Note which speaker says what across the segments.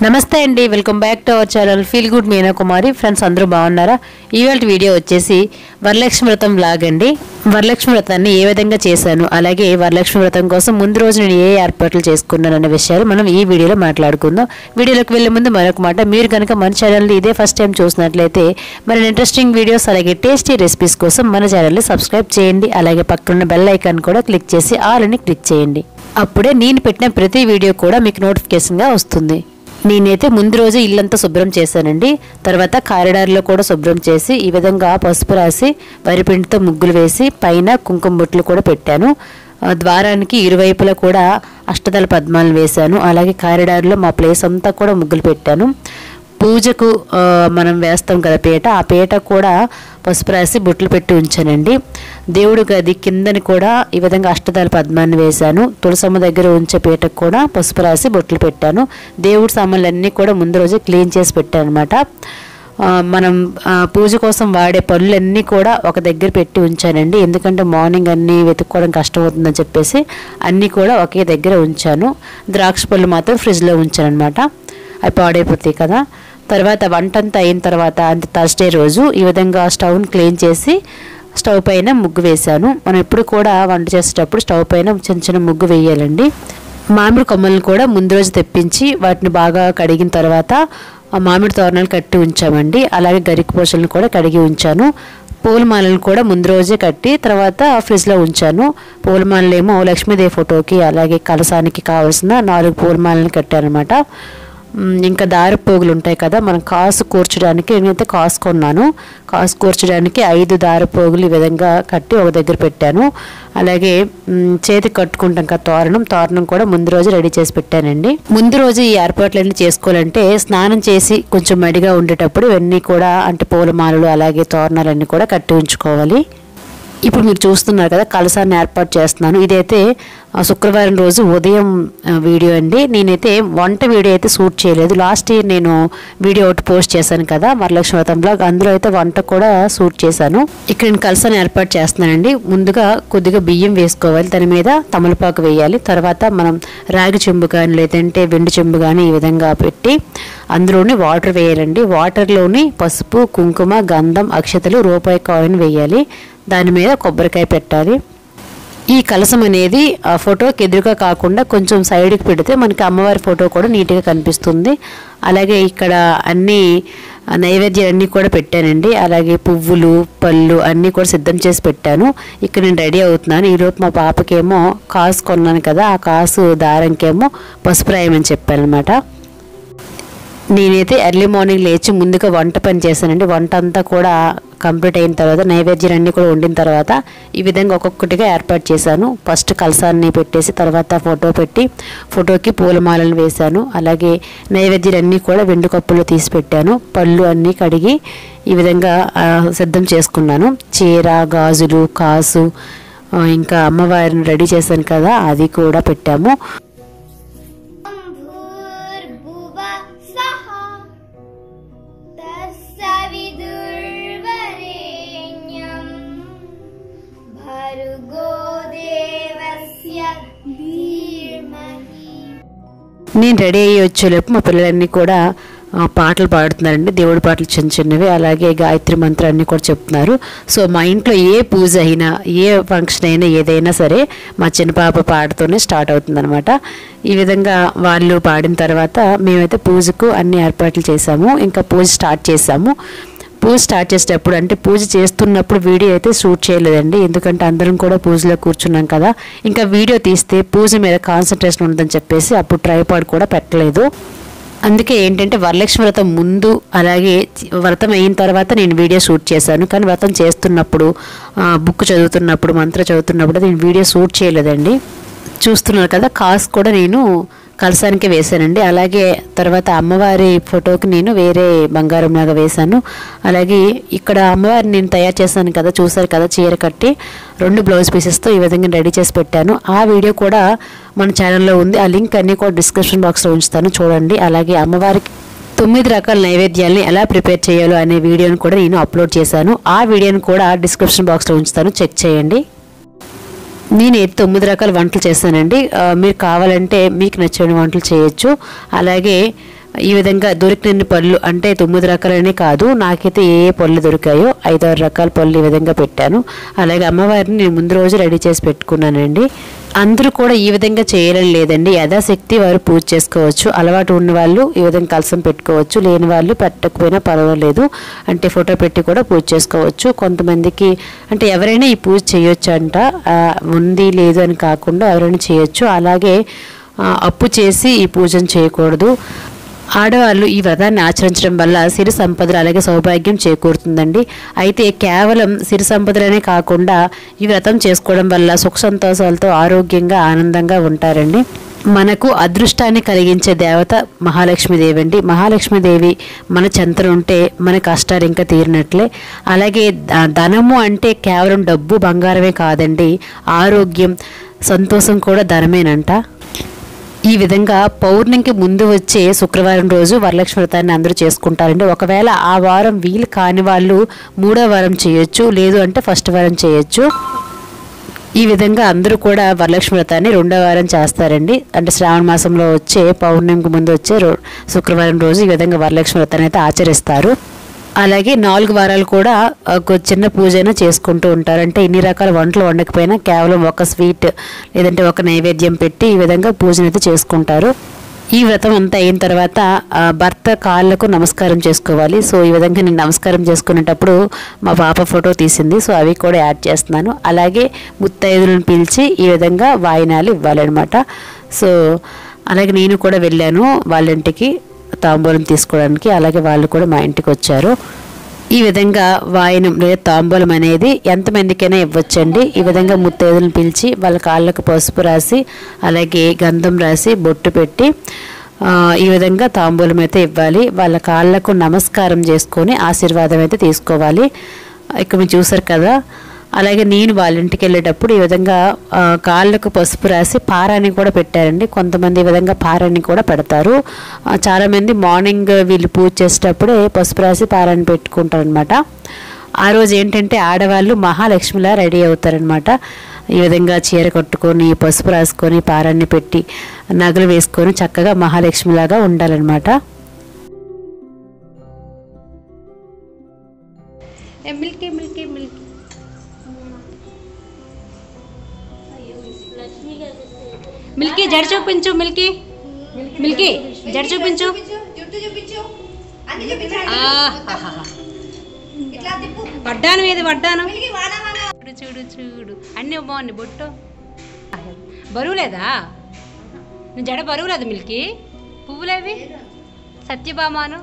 Speaker 1: నమస్తే అండి, welcome back to our channel feel good Meena Kumari. Friends అందరూ బాగున్నారా? ఇవాళ వీడియో వచ్చేసి వరలక్ష్మి వ్రతం వ్లాగ్ అండి. వరలక్ష్మి వ్రతాన్ని ఏ విధంగా చేశాను, అలాగే వరలక్ష్మి వ్రతం కోసం ముందు రోజు నేను ఏ ఏర్పాట్లు చేసుకున్నాను అనే విషయాలు మనం ఈ వీడియోలో మాట్లాడుకుందాం. వీడియోలోకి వెళ్ళే ముందు మరొక మాట, మీరు కనుక మన ఛానల్ని ఇదే ఫస్ట్ టైం చూసినట్లయితే మన ఇంట్రెస్టింగ్ వీడియోస్ అలాగే టేస్టీ రెసిపీస్ కోసం మన ఛానల్ని సబ్స్క్రైబ్ చేయండి. అలాగే పక్కన బెల్ ఐకాన్ కూడా క్లిక్ చేసి ఆల్ అని క్లిక్ చేయండి. అప్పుడే నేను పెట్టిన ప్రతి వీడియో కూడా మీకు నోటిఫికేషన్గా వస్తుంది. నేనైతే ముందు రోజు ఇల్లంతా శుభ్రం చేశానండి. తర్వాత కారిడార్లో కూడా శుభ్రం చేసి ఈ విధంగా పసుపు రాసి వరిపిండితో ముగ్గులు వేసి పైన కుంకుమ బొట్లు కూడా పెట్టాను. ద్వారానికి ఇరువైపులా కూడా అష్టదళ పద్మాలను వేశాను. అలాగే కారిడార్లో మా ప్లేస్ అంతా కూడా ముగ్గులు పెట్టాను. పూజకు మనం వేస్తాం కదా పీట, ఆ పీట కూడా పసుపు రాసి బొట్లు పెట్టి ఉంచానండి. దేవుడి గది కిందని కూడా ఈ విధంగా అష్టదళ పద్మాన్ని వేశాను. తులసమ్మ దగ్గర ఉంచే పీటకు కూడా పసుపు రాసి బొట్లు పెట్టాను. దేవుడి సామాన్లన్నీ కూడా ముందు రోజే క్లీన్ చేసి పెట్టాను అనమాట. మనం పూజ కోసం వాడే పనులన్నీ కూడా ఒక దగ్గర పెట్టి ఉంచానండి. ఎందుకంటే మార్నింగ్ అన్నీ వెతుక్కోవడం కష్టమవుతుందని చెప్పేసి అన్నీ కూడా ఒకే దగ్గర ఉంచాను. ద్రాక్ష పళ్ళు మాత్రం ఫ్రిడ్జ్లో ఉంచాను అనమాట, అవి పాడైపోతాయి కదా. తర్వాత వంట అంతా అయిన తర్వాత అంటే థర్స్డే రోజు ఈ విధంగా స్టవ్ని క్లీన్ చేసి స్టవ్ పైన ముగ్గు వేశాను. మనం ఎప్పుడు కూడా వంట చేసేటప్పుడు స్టవ్ పైన చిన్న చిన్న ముగ్గు వేయాలండి. మామిడి కొమ్మలను కూడా ముందు రోజు తెప్పించి వాటిని బాగా కడిగిన తర్వాత మామిడి తోరణాలు కట్టి ఉంచామండి. అలాగే గరిక పూసలను కూడా కడిగి ఉంచాను. పూలమాలను కూడా ముందు రోజే కట్టి తర్వాత ఫ్రిడ్జ్లో ఉంచాను. పూలమాలలు ఏమో లక్ష్మీదేవి ఫోటోకి అలాగే కలసానికి కావాల్సిన 4 పూలమాలను కట్టాను అనమాట. ఇంకా దారపోగులు ఉంటాయి కదా, మనం కాసు కూర్చడానికి నేనైతే కాసు కొన్నాను. కాసు కూర్చడానికి 5 దారపోగులు ఈ విధంగా కట్టి ఒక దగ్గర పెట్టాను. అలాగే చేతికి కట్టుకుంటాం కదా తోరణం కూడా ముందు రోజు రెడీ చేసి పెట్టానండి. ముందు రోజు ఈ ఏర్పాట్లన్నీ చేసుకోవాలంటే స్నానం చేసి కొంచెం మడిగా ఉండేటప్పుడు ఇవన్నీ కూడా అంటే పూలమాలలు అలాగే తోరణాలన్నీ కూడా కట్టి ఉంచుకోవాలి. ఇప్పుడు మీరు చూస్తున్నారు కదా కలసాన్ని ఏర్పాటు చేస్తున్నాను. ఇదైతే శుక్రవారం రోజు ఉదయం వీడియో అండి. నేనైతే వంట వీడియో అయితే షూట్ చేయలేదు. లాస్ట్ ఇయర్ నేను వీడియో ఒకటి పోస్ట్ చేశాను కదా వరలక్ష్మి వ్రతం బ్లాగ్, అందులో అయితే వంట కూడా షూట్ చేశాను. ఇక్కడ నేను కలసాన్ని ఏర్పాటు చేస్తున్నానండి. ముందుగా కొద్దిగా బియ్యం వేసుకోవాలి, దాని మీద తమలపాకు వేయాలి. తర్వాత మనం రాగి చెంబు కానీ లేదంటే వెండి చెంబు కానీ ఈ విధంగా పెట్టి అందులోని వాటర్ వేయాలండి. వాటర్లోని పసుపు, కుంకుమ, గంధం, అక్షతలు, రూపాయి కాయిన్ వేయాలి. దాని మీద కొబ్బరికాయ పెట్టాలి. ఈ కలసం అనేది ఆ ఫోటోకి ఎదురుగా కాకుండా కొంచెం సైడ్కి పెడితే మనకి అమ్మవారి ఫోటో కూడా నీట్గా కనిపిస్తుంది. అలాగే ఇక్కడ అన్ని నైవేద్యాలన్నీ కూడా పెట్టానండి. అలాగే పువ్వులు, పళ్ళు అన్నీ కూడా సిద్ధం చేసి పెట్టాను. ఇక్కడ నేను రెడీ అవుతున్నాను. ఈరోజు మా పాపకేమో కాసు కొన్నాను కదా, ఆ కాసు దారంకేమో పసుపు రాయమని చెప్పాను అనమాట. నేనైతే ఎర్లీ మార్నింగ్ లేచి ముందుగా వంట పని చేశానండి. వంట అంతా కూడా కంప్లీట్ అయిన తర్వాత నైవేద్యాలన్నీ కూడా వండిన తర్వాత ఈ విధంగా ఒక్కొక్కటిగా ఏర్పాటు చేశాను. ఫస్ట్ కలసాన్ని పెట్టేసి తర్వాత ఫోటో పెట్టి ఫోటోకి పూలమాలలు వేశాను. అలాగే నైవేద్యాలన్నీ కూడా వెండి కప్పులో తీసి పెట్టాను. పళ్ళు అన్నీ కడిగి ఈ విధంగా సిద్ధం చేసుకున్నాను. చీర, గాజులు, కాసు, ఇంకా అమ్మవారిని రెడీ చేశాను కదా అది కూడా పెట్టాము. నేను రెడీ అయ్యి వచ్చేలోపు మా పిల్లలన్నీ కూడా పాటలు పాడుతున్నారండి. దేవుడి పాటలు చిన్న చిన్నవి, అలాగే గాయత్రి మంత్రాన్ని కూడా చెప్తున్నారు. సో మా ఇంట్లో ఏ పూజ అయినా ఏ ఫంక్షన్ అయినా ఏదైనా సరే మా చిన్న పాప పాటతోనే స్టార్ట్ అవుతుందన్నమాట. ఈ విధంగా వాళ్ళు పాడిన తర్వాత మేమైతే పూజకు అన్ని ఏర్పాట్లు చేసాము. ఇంకా పూజ స్టార్ట్ చేసాము. పూజ స్టార్ట్ చేసేటప్పుడు అంటే పూజ చేస్తున్నప్పుడు వీడియో అయితే షూట్ చేయలేదండి. ఎందుకంటే అందరం కూడా పూజలో కూర్చున్నాం కదా, ఇంకా వీడియో తీస్తే పూజ మీద కాన్సన్ట్రేషన్ ఉందని చెప్పేసి అప్పుడు ట్రైపాడ్ కూడా పెట్టలేదు. అందుకే ఏంటంటే వరలక్ష్మి వ్రతం ముందు అలాగే వ్రతం అయిన తర్వాత నేను వీడియో షూట్ చేశాను. కానీ వ్రతం చేస్తున్నప్పుడు బుక్ చదువుతున్నప్పుడు మంత్రం చదువుతున్నప్పుడు నేను వీడియో షూట్ చేయలేదండి. చూస్తున్నారు కదా కాసు కూడా నేను కలసానికి వేశానండి. అలాగే తర్వాత అమ్మవారి ఫోటోకి నేను వేరే బంగారం లాగా వేశాను. అలాగే ఇక్కడ అమ్మవారిని నేను తయారు చేశాను కదా, చూసారు కదా చీర కట్టి 2 బ్లౌజ్ పీసెస్తో ఈ విధంగా రెడీ చేసి పెట్టాను. ఆ వీడియో కూడా మన ఛానల్లో ఉంది. ఆ లింక్ అన్నీ కూడా డిస్క్రిప్షన్ బాక్స్లో ఉంచుతాను, చూడండి. అలాగే అమ్మవారికి 9 రకాల నైవేద్యాలని ఎలా ప్రిపేర్ చేయాలో అనే వీడియోని కూడా నేను అప్లోడ్ చేశాను. ఆ వీడియోని కూడా డిస్క్రిప్షన్ బాక్స్లో ఉంచుతాను, చెక్ చేయండి. నేను 9 రకాల వంటలు చేశానండి. మీరు కావాలంటే మీకు నచ్చిన వంటలు చేయొచ్చు. అలాగే ఈ విధంగా దొరికినన్ని పళ్ళు అంటే 9 రకాలనే కాదు, నాకైతే ఏ పళ్ళు దొరికాయో 5-6 రకాల పళ్ళు ఈ విధంగా పెట్టాను. అలాగే అమ్మవారిని నేను ముందు రోజు రెడీ చేసి పెట్టుకున్నానండి. అందరూ కూడా ఈ విధంగా చేయడం లేదండి, యథాశక్తి వారు పూజ చేసుకోవచ్చు. అలవాటు ఉన్న వాళ్ళు ఈ విధంగా కలసం పెట్టుకోవచ్చు, లేని వాళ్ళు పెట్టకపోయినా పర్వాలేదు, అంటే ఫోటో పెట్టి కూడా పూజ చేసుకోవచ్చు. కొంతమందికి అంటే ఎవరైనా ఈ పూజ చేయొచ్చు అంట, ఉంది లేదు అని కాకుండా ఎవరైనా చేయొచ్చు. అలాగే అప్పు చేసి ఈ పూజను చేయకూడదు. ఆడవాళ్ళు ఈ వ్రతాన్ని ఆచరించడం వల్ల సిరి సంపదలు అలాగే సౌభాగ్యం చేకూరుతుందండి. అయితే కేవలం సిరి సంపదలనే కాకుండా ఈ వ్రతం చేసుకోవడం వల్ల సుఖ సంతోషాలతో ఆరోగ్యంగా ఆనందంగా ఉంటారండి. మనకు అదృష్టాన్ని కలిగించే దేవత మహాలక్ష్మీదేవి అండి. మహాలక్ష్మీదేవి మన చెంతన ఉంటే మన కష్టాలు ఇంకా తీరినట్లే. అలాగే ధనము అంటే కేవలం డబ్బు బంగారమే కాదండి, ఆరోగ్యం సంతోషం కూడా ధనమేనంట. ఈ విధంగా పౌర్ణమికి ముందు వచ్చే శుక్రవారం రోజు వరలక్ష్మి వ్రతాన్ని అందరూ చేసుకుంటారండి. ఒకవేళ ఆ వారం వీలు కాని వాళ్ళు 3వ వారం చేయొచ్చు, లేదు అంటే ఫస్ట్ వారం చేయొచ్చు. ఈ విధంగా అందరూ కూడా వరలక్ష్మి వ్రతాన్ని 2వ వారం చేస్తారండి. అంటే శ్రావణ మాసంలో వచ్చే పౌర్ణమికి ముందు వచ్చే శుక్రవారం రోజు ఈ విధంగా వరలక్ష్మి వ్రతాన్ని అయితే ఆచరిస్తారు. అలాగే 4 వారాలు కూడా ఒక చిన్న పూజైనా చేసుకుంటూ ఉంటారు. అంటే ఇన్ని రకాల వంటలు వండకపోయినా కేవలం ఒక స్వీట్ లేదంటే ఒక నైవేద్యం పెట్టి ఈ విధంగా పూజను అయితే చేసుకుంటారు. ఈ వ్రతం అంతా అయిన తర్వాత భర్త కాళ్ళకు నమస్కారం చేసుకోవాలి. సో ఈ విధంగా నేను నమస్కారం చేసుకునేటప్పుడు మా పాప ఫోటో తీసింది, సో అవి కూడా యాడ్ చేస్తున్నాను. అలాగే ముత్తైదులను పిలిచి ఈ విధంగా వాయినాలు ఇవ్వాలన్నమాట. సో అలాగే నేను కూడా వెళ్ళాను వాళ్ళ ఇంటికి తాంబూలం తీసుకోవడానికి. అలాగే వాళ్ళు కూడా మా ఇంటికి వచ్చారు. ఈ విధంగా వాయనం లేదా తాంబూలం అనేది ఎంతమందికైనా ఇవ్వచ్చండి. ఈ విధంగా ముత్తైదులను పిలిచి వాళ్ళ కాళ్ళకు పసుపు రాసి అలాగే గంధం రాసి బొట్టు పెట్టి ఈ విధంగా తాంబూలం అయితే ఇవ్వాలి. వాళ్ళ కాళ్ళకు నమస్కారం చేసుకొని ఆశీర్వాదం అయితే తీసుకోవాలి. ఇక్కడ మీరు చూసారు కదా. అలాగే నేను వాళ్ళ ఇంటికి వెళ్ళేటప్పుడు ఈ విధంగా కాళ్ళకు పసుపు రాసి పారాన్ని కూడా పెట్టారండి. కొంతమంది ఈ విధంగా పారాన్ని కూడా పెడతారు. చాలామంది మార్నింగ్ వీళ్ళు పూజ చేసేటప్పుడే పసుపు రాసి పారాన్ని పెట్టుకుంటారు అనమాట. ఆ రోజు ఏంటంటే ఆడవాళ్ళు మహాలక్ష్మిలా రెడీ అవుతారనమాట. ఈ విధంగా చీర కట్టుకొని పసుపు రాసుకొని పారాన్ని పెట్టి నగలు వేసుకొని చక్కగా మహాలక్ష్మిలాగా ఉండాలన్నమాట.
Speaker 2: మిల్కీ మిల్కీ మిల్కీ మిల్కీ జడ చూపించు. మిల్కీ మిల్కీ జడ చూపించు. పడ్డాను మీద పడ్డాను. చూడు చూడు అన్నీ బాగున్నాయి. బొట్టు బరువు లేదా? నువ్వు జడ బరువు లేదు మిల్కీ. పువ్వులేవి సత్యభామాను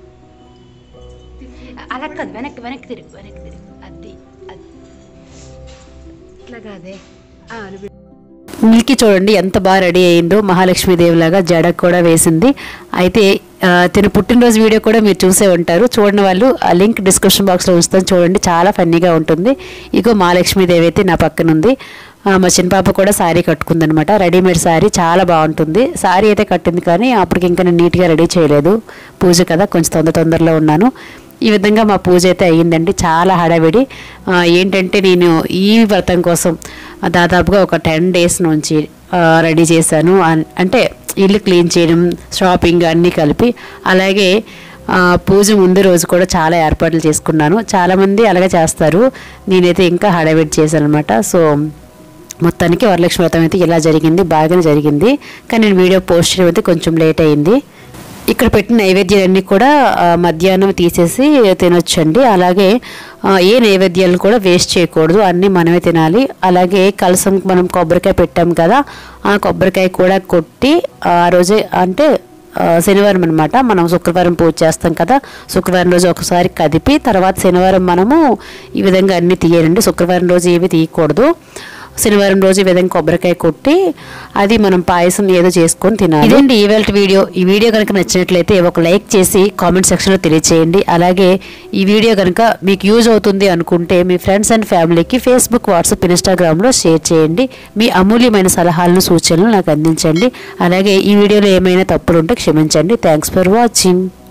Speaker 2: అలా కాదు, వెనక్కి వెనక్కి తిరుగు, వెనక్కి తిరుగు. అది అది ఇట్లా కాదే.
Speaker 1: మిల్కీ చూడండి ఎంత బాగా రెడీ అయిందో, మహాలక్ష్మీదేవిలాగా జడ కూడా వేసింది. అయితే తిన పుట్టినరోజు వీడియో కూడా మీరు చూసే ఉంటారు. చూడని వాళ్ళు ఆ లింక్ డిస్క్రిప్షన్ బాక్స్లో ఉంచుతాను, చూడండి, చాలా ఫన్నీగా ఉంటుంది. ఇగో మహాలక్ష్మీదేవి అయితే నా పక్కన ఉంది. మా చిన్న పాప కూడా శారీ కట్టుకుందనమాట. రెడీమేడ్ శారీ చాలా బాగుంటుంది. శారీ అయితే కట్టింది కానీ అప్పటికి ఇంకా నేను నీట్గా రెడీ చేయలేదు. పూజ కదా, కొంచెం తొందరలో ఉన్నాను. ఈ విధంగా మా పూజ అయితే అయ్యిందండి. చాలా హడావిడి. ఏంటంటే నేను ఈ వ్రతం కోసం దాదాపుగా ఒక 10 days నుంచి రెడీ చేశాను. అంటే ఇల్లు క్లీన్ చేయడం, షాపింగ్ అన్నీ కలిపి. అలాగే పూజ ముందు రోజు కూడా చాలా ఏర్పాట్లు చేసుకున్నాను. చాలామంది అలాగే చేస్తారు, నేనైతే ఇంకా హడావిడి చేశాను అనమాట. సో మొత్తానికి వరలక్ష్మి వ్రతం అయితే ఇలా జరిగింది, బాగానే జరిగింది. కానీ నేను వీడియో పోస్ట్ చేయడం అయితే కొంచెం లేట్ అయింది. ఇక్కడ పెట్టిన నైవేద్యాలన్నీ కూడా మధ్యాహ్నం తీసేసి తినొచ్చండి. అలాగే ఏ నైవేద్యాలను కూడా వేస్ట్ చేయకూడదు, అన్నీ మనమే తినాలి. అలాగే కలసం మనం కొబ్బరికాయ పెట్టాం కదా, ఆ కొబ్బరికాయ కూడా కొట్టి ఆ రోజే అంటే శనివారం అనమాట, మనం శుక్రవారం పూజ చేస్తాం కదా, శుక్రవారం రోజు ఒకసారి కదిపి తర్వాత శనివారం మనము ఈ విధంగా అన్నీ తీయాలండి. శుక్రవారం రోజు ఏవి తీయకూడదు. శనివారం రోజు ఈ విధంగా కొబ్బరికాయ కొట్టి అది మనం పాయసం ఏదో చేసుకొని తినాలి. ఇదండి ఈవేళ వీడియో. ఈ వీడియో కనుక నచ్చినట్లయితే ఒక లైక్ చేసి కామెంట్ సెక్షన్లో తెలియచేయండి. అలాగే ఈ వీడియో కనుక మీకు యూజ్ అవుతుంది అనుకుంటే మీ ఫ్రెండ్స్ అండ్ ఫ్యామిలీకి ఫేస్బుక్, వాట్సాప్, ఇన్స్టాగ్రామ్లో షేర్ చేయండి. మీ అమూల్యమైన సలహాలను, సూచనలు నాకు అందించండి. అలాగే ఈ వీడియోలో ఏమైనా తప్పులు ఉంటే క్షమించండి. Thanks for watching.